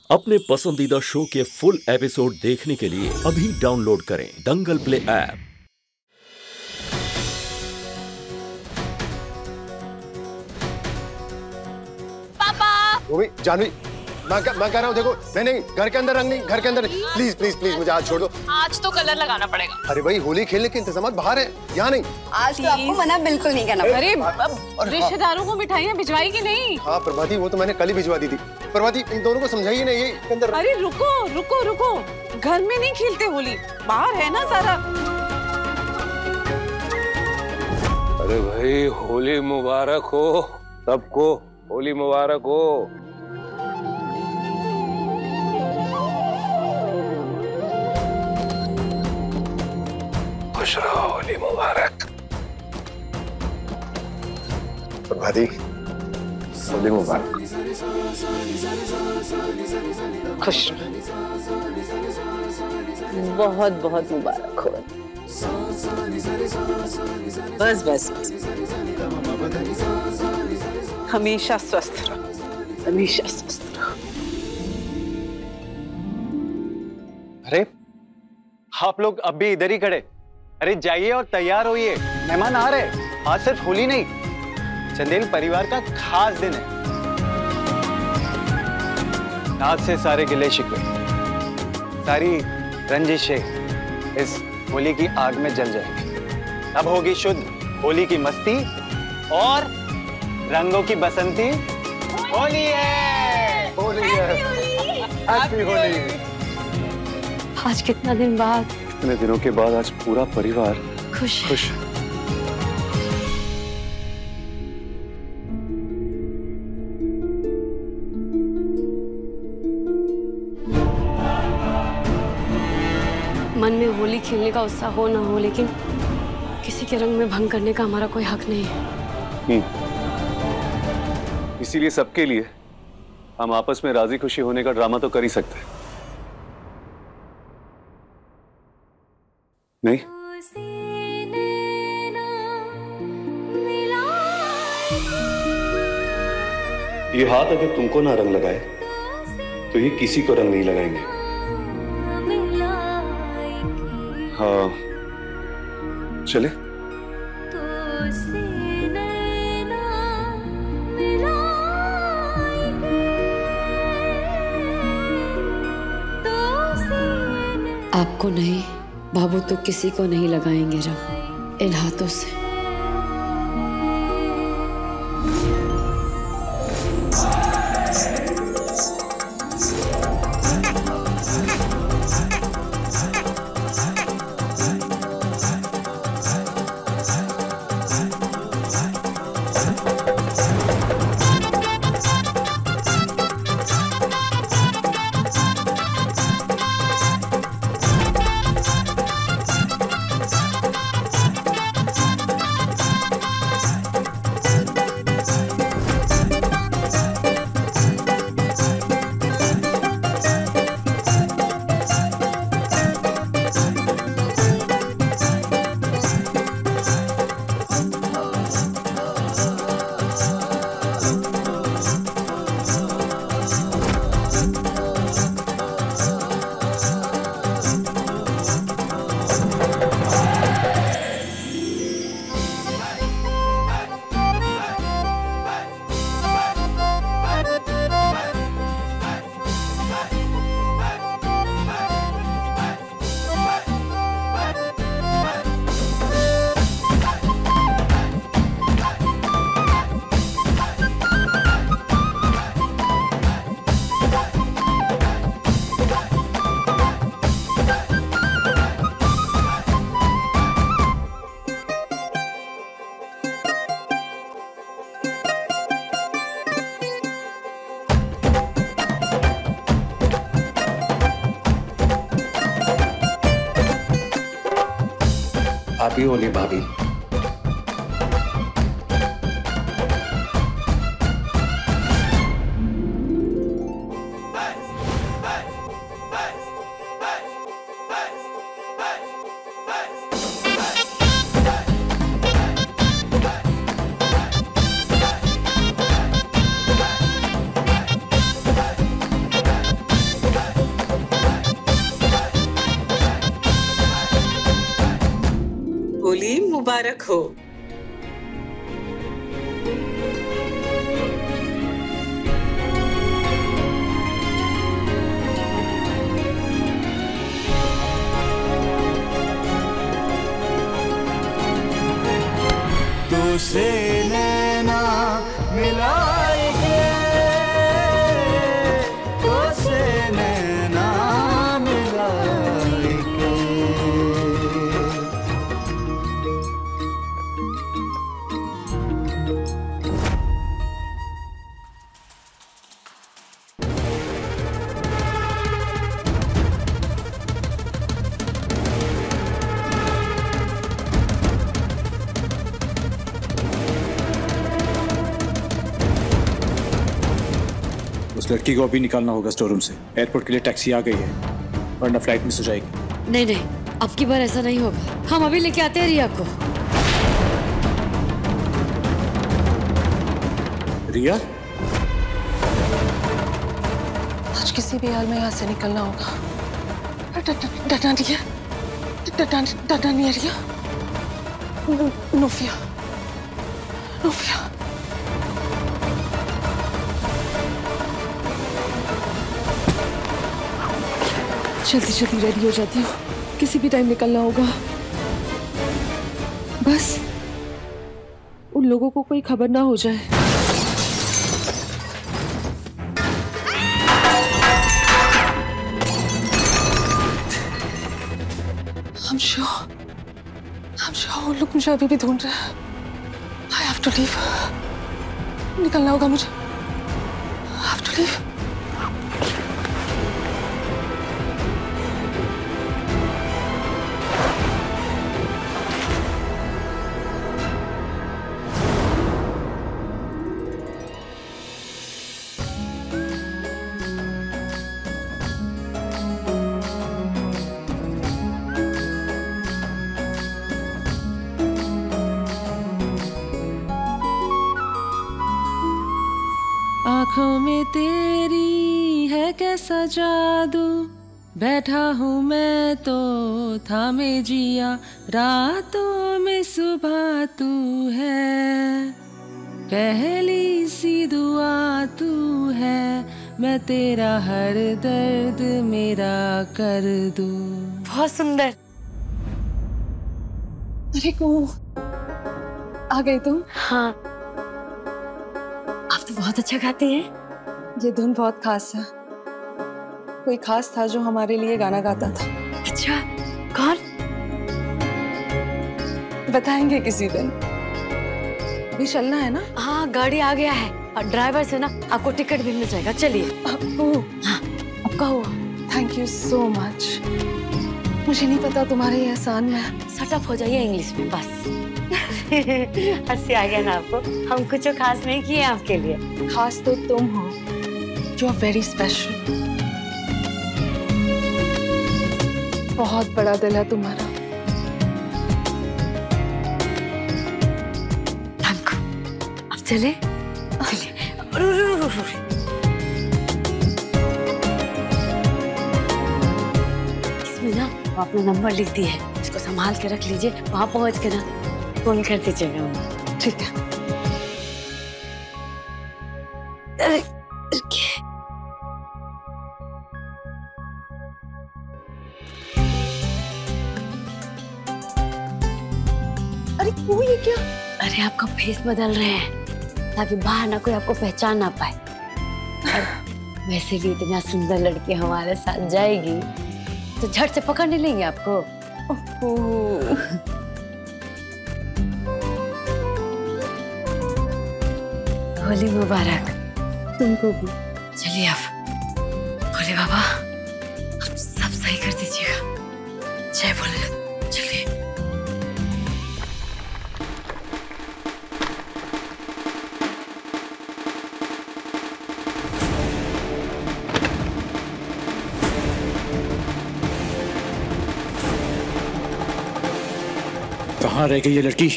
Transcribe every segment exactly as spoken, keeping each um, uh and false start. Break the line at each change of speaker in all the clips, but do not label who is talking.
अपने पसंदीदा शो के फुल एपिसोड देखने के लिए अभी डाउनलोड करें दंगल प्ले ऐप।
पापा
भूमि, जानवी, मैं मैं कह रहा हूँ, देखो, नहीं नहीं, घर के अंदर रंग नहीं, घर के अंदर नहीं, प्लीज प्लीज प्लीज मुझे आज छोड़ दो।
आज तो कलर लगाना पड़ेगा।
अरे भाई, होली खेलने के इंतजाम बाहर है, यहाँ नहीं।
आज तो आपको मना बिल्कुल नहीं करना।
अरे रिश्तेदारों को मिठाइयाँ भिजवाई कि नहीं?
हाँ प्रभाती, वो तो मैंने कल ही भिजवा दी थी। प्रभाती, इन दोनों को समझाइए ना, ये अंदर।
अरे रुको रुको रुको, घर में नहीं खेलते होली, बाहर है ना सारा।
अरे भाई, होली मुबारक हो सबको, होली मुबारक हो। खुश रहो, होली मुबारक।
प्रभाती, होली मुबारक।
खुश बहुत बहुत मुबारक हो। बस बस हमेशा स्वस्थ रहो, हमेशा स्वस्थ रहो।
अरे आप लोग अब भी इधर ही खड़े? अरे जाइए और तैयार होइए, मेहमान आ रहे। आज सिर्फ होली नहीं, चंदेल परिवार का खास दिन है। आज से सारे गिले शिकवे, सारी रंजिशें इस होली की आग में जल जाएंगे। अब होगी शुद्ध होली की मस्ती और रंगों की बसंती। होली है,
होली है, हैप्पी होली।
आज कितना दिन बाद,
इतने दिनों के बाद आज पूरा परिवार
खुश
खुश।
मन में होली खेलने का उत्साह हो ना हो, लेकिन किसी के रंग में भंग करने का हमारा कोई हक नहीं है।
इसीलिए सबके लिए हम आपस में राजी खुशी होने का ड्रामा तो कर ही सकते हैं, नहीं? ये हाथ अगर तुमको ना रंग लगाए तो ये किसी को रंग नहीं लगाएंगे। हाँ, चले।
आपको नहीं, बाबू तो किसी को नहीं लगाएंगे रंग इन हाथों से।
हैप्पी होली भाभी।
मुबारक हो।
तुझसे नैना मिलाएंगे, तुझसे नैना मिलाएंगे।
उस लड़की को अभी निकालना होगा स्टोर रूम से। एयरपोर्ट के लिए टैक्सी आ गई है, वरना फ्लाइट मिस हो जाएगी।
नहीं नहीं, अब की बार ऐसा नहीं होगा। हम अभी लेके आते हैं रिया को।
रिया?
आज किसी भी हाल में यहाँ से निकलना होगा। डरना नहीं है, डरना नहीं है रिया। नोफिया, नोफिया। जल्दी जल्दी रेडी हो जाती हूँ, किसी भी टाइम निकलना होगा। बस उन लोगों को कोई खबर ना हो जाए। I'm sure, I'm sure वो लोग मुझे अभी भी ढूंढ रहे हैं। I have to leave. निकलना होगा मुझे। I have to leave. आँखों में तेरी है कैसा जादू, बैठा हूँ मैं तो थामे जिया, रातों में सुबह तू है, पहली सी दुआ तू है, मैं तेरा हर दर्द मेरा कर दूँ।
बहुत सुंदर।
अरे को आ गई तुम?
हाँ, आप तो बहुत अच्छा गाती हैं।
ये धुन बहुत खास है। कोई खास था जो हमारे लिए गाना गाता था।
अच्छा, कौन? बताएंगे किसी दिन।
अभी चलना है ना?
हाँ, गाड़ी आ गया है और ड्राइवर से ना आपको टिकट भी मिल जाएगा। चलिए।
ओह,
हाँ, आपका हुआ।
Thank you so much. मुझे नहीं पता तुम्हारे ये एहसान में।
सटअप हो जाइए इंग्लिश में बस। हंसी आ गया ना आपको? हम कुछ खास नहीं किए आपके लिए।
खास तो तुम हो। You are very special. बहुत बड़ा दिल है तुम्हारा।
Thank you. अब चले? रू रू रू रू। इसमें ना अपना नंबर लिख दी है, इसको संभाल के रख लीजिए। वहां पहुंच के ना फोन कर दीजिएगा।
ठीक है। अरे वो ये क्या?
अरे आपका फेस बदल रहे हैं ताकि बाहर ना कोई आपको पहचान ना पाए। और वैसे भी इतना सुंदर लड़की हमारे साथ जाएगी तो झट से पकड़ नहीं लेंगे आपको। होली मुबारक
तुमको भी।
चलिए अब भोले बाबा अब सब सही कर दीजिएगा। जय भोलेनाथ। चलिए।
कहाँ रह गई ये लड़की?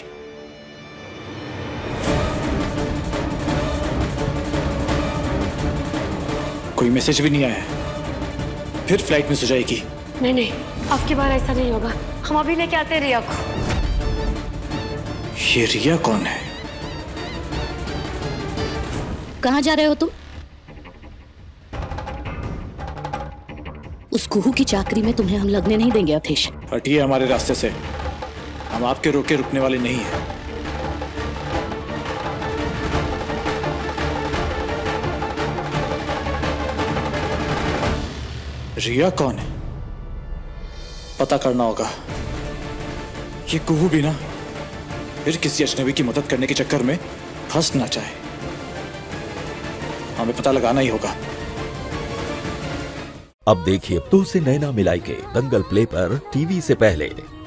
कोई मैसेज भी नहीं आया है। फिर फ्लाइट मिस हो जाएगी।
नहीं नहीं, अब की बार ऐसा नहीं होगा। हम अभी लेके आते हैं रिया को।
ये रिया कौन है?
कहाँ जा रहे हो तुम? उस कुहू की चाकरी में तुम्हें हम लगने नहीं देंगे अवधेश।
हटिए हमारे रास्ते से, हम आपके रोके रुकने वाले नहीं हैं। रिया कौन है पता करना होगा। ये कुहू भी ना फिर किसी अजनबी की मदद करने के चक्कर में फंस ना चाहे, हमें पता लगाना ही होगा।
अब देखिए तो से नैना मिलाई के दंगल प्ले पर टीवी से पहले।